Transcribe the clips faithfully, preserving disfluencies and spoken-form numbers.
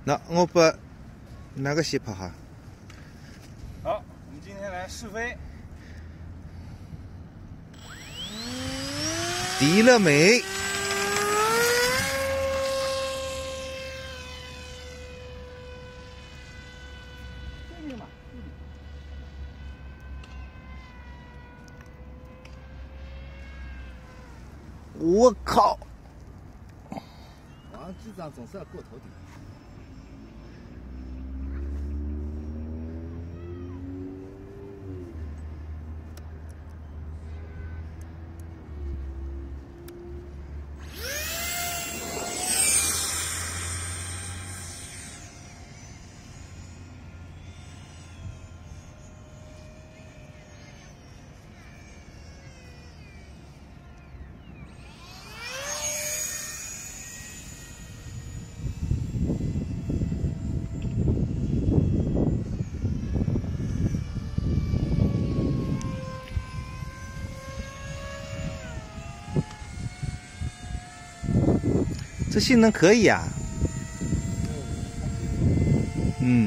那我把那个斜跑哈。 好，我们今天来试飞。 低了没？我靠！ 王机长总是要过头顶。 这性能可以啊，嗯，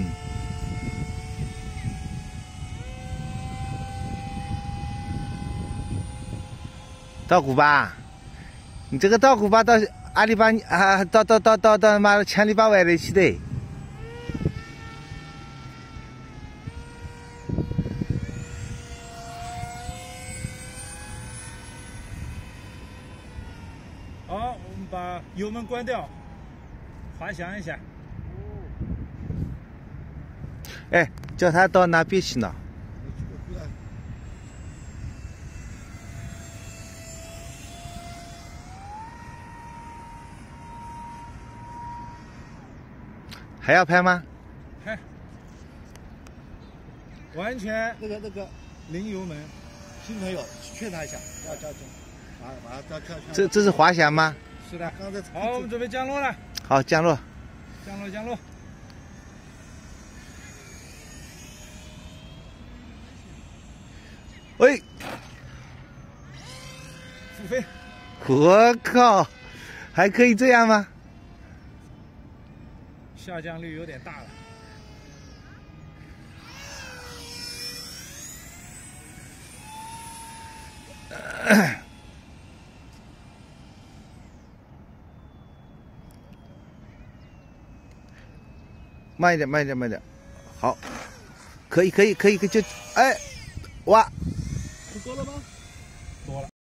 到古巴，你这个到古巴到阿里巴啊，到到到到到妈的千里八外的去的。 好，我们把油门关掉，滑翔一下。 哎，叫他到那边去呢。还要拍吗？ 拍。完全那个那个零油门。 新朋友劝他一下，要交警，把把他叫跳。 这这是滑翔吗？ 是的。 刚才好，我们准备降落了。 好，降落。 降落，降落。 喂， 复飞。 我靠，还可以这样吗？ 下降率有点大了。 慢一点，慢一点，慢一点。好，可以，可以，可以，可以就哎，哇！